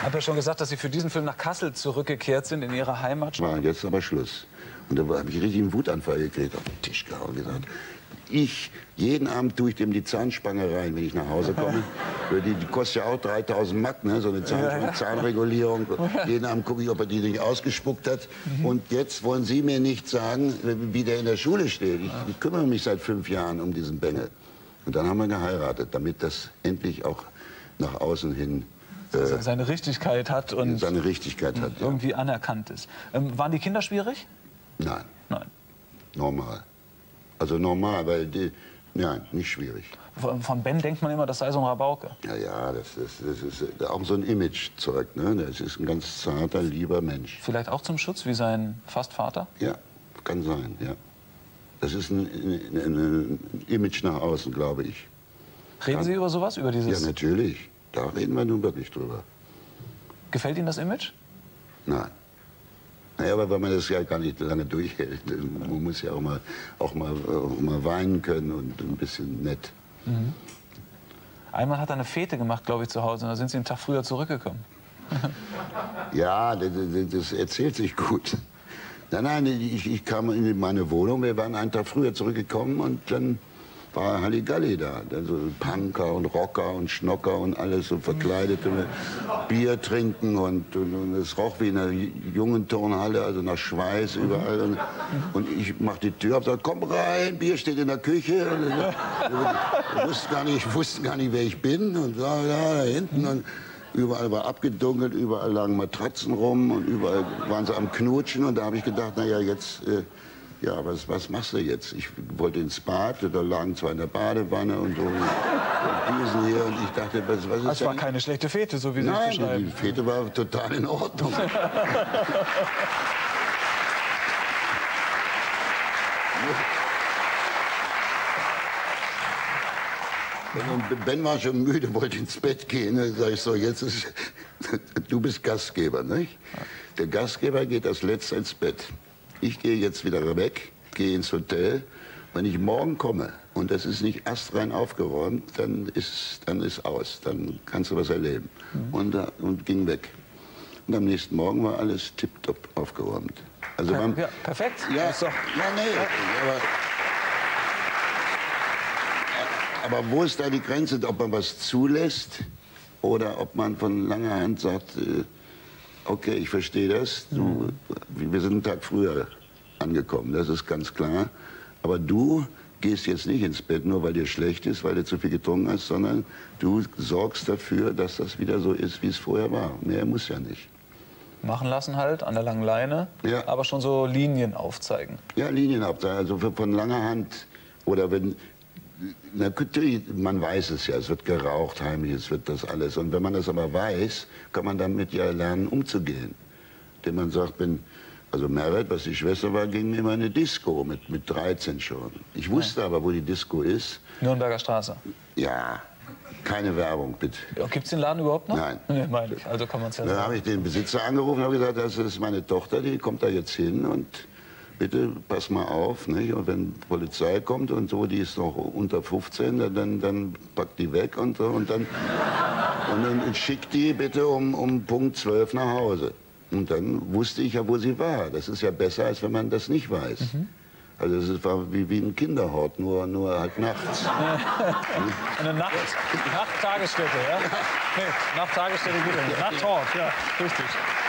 habe ja schon gesagt, dass Sie für diesen Film nach Kassel zurückgekehrt sind, in Ihre Heimat. War jetzt aber Schluss. Und da habe ich richtig einen Wutanfall gekriegt, auf den Tisch gehauen und gesagt, jeden Abend tue ich dem die Zahnspange rein, wenn ich nach Hause komme. Die kostet ja auch 3000 Mark, ne? So eine Zahnregulierung. Jeden Abend gucke ich, ob er die nicht ausgespuckt hat. Und jetzt wollen Sie mir nicht sagen, wie der in der Schule steht. Ich kümmere mich seit 5 Jahren um diesen Bengel. Und dann haben wir geheiratet, damit das endlich auch nach außen hin seine Richtigkeit hat und seine Richtigkeit hat, irgendwie anerkannt ist. Waren die Kinder schwierig? Nein. Nein. Normal. Also normal, weil nein, nicht schwierig. Von Ben denkt man immer, das sei so ein Rabauke. Ja, das ist auch so ein Image-Zeug, ne? Das ist ein ganz zarter, lieber Mensch. Vielleicht auch zum Schutz wie sein Fastvater? Ja, kann sein, ja. Das ist ein Image nach außen, glaube ich. Reden Sie über sowas? Über dieses? Ja, natürlich. Da reden wir nun wirklich drüber. Gefällt Ihnen das Image? Nein. Naja, aber weil man das ja gar nicht lange durchhält. Man muss ja auch mal weinen können und ein bisschen nett. Mhm. Einmal hat er eine Fete gemacht, glaube ich, zu Hause. Und da sind Sie einen Tag früher zurückgekommen. Ja, das erzählt sich gut. Nein, ich kam in meine Wohnung. Wir waren einen Tag früher zurückgekommen und dann war Halligalli da. Also Punker und Rocker und Schnocker und alles so verkleidet. Und Bier trinken und es roch wie in einer jungen Turnhalle, also nach Schweiß überall. Und ich mach die Tür auf, sag, komm rein, Bier steht in der Küche. Ich wusste gar nicht, wer ich bin. Und ja, da hinten. Und überall war abgedunkelt, überall lagen Matratzen rum und überall waren sie am Knutschen. Und da habe ich gedacht, naja, jetzt... ja, was machst du jetzt? Ich wollte ins Bad, da lagen zwei in der Badewanne und so. Und diesen hier, und ich dachte, was ist das? War keine schlechte Fete, so wie Sie es beschreiben. Nein, die Fete war total in Ordnung. Ben war schon müde, wollte ins Bett gehen. Dann sag ich so, du bist Gastgeber, nicht? Der Gastgeber geht als Letzter ins Bett. Ich gehe jetzt wieder weg, gehe ins Hotel. Wenn ich morgen komme und das ist nicht astrein aufgeräumt, dann ist aus. Dann kannst du was erleben. Und ging weg. Und am nächsten Morgen war alles tipptopp aufgeräumt. Also ja, perfekt. Ja, nee. Aber wo ist da die Grenze, ob man was zulässt oder ob man von langer Hand sagt, okay, ich verstehe das. Wir sind einen Tag früher angekommen, das ist ganz klar. Aber du gehst jetzt nicht ins Bett, nur weil dir schlecht ist, weil du zu viel getrunken hast, sondern du sorgst dafür, dass das wieder so ist, wie es vorher war. Mehr muss ja nicht. Machen lassen halt, an der langen Leine, ja. Aber schon so Linien aufzeigen. Ja, Linien aufzeigen, also von langer Hand. Oder wenn... Natürlich, man weiß es ja, es wird geraucht heimlich, es wird das alles. Und wenn man das aber weiß, kann man damit ja lernen, umzugehen. Denn man sagt, also Merit, was die Schwester war, ging immer in eine Disco mit 13 schon. Ich wusste aber, wo die Disco ist. Nürnberger Straße. Ja, keine Werbung, bitte. Ja, gibt es den Laden überhaupt noch? Nein. Nee, meine ich. Also kann man es ja sagen. Dann habe ich den Besitzer angerufen und habe gesagt, das ist meine Tochter, die kommt da jetzt hin und bitte pass mal auf, nicht? Und wenn die Polizei kommt und so, die ist noch unter 15, dann packt die weg und dann schickt die bitte um Punkt 12 nach Hause. Und dann wusste ich ja, wo sie war. Das ist ja besser, als wenn man das nicht weiß. Also es war wie ein Kinderhort, nur halt nachts. Eine Nacht-Tagesstätte, ja? Nee, Nacht-Tagesstätte geht ja nicht. Nacht-Hort, ja, richtig.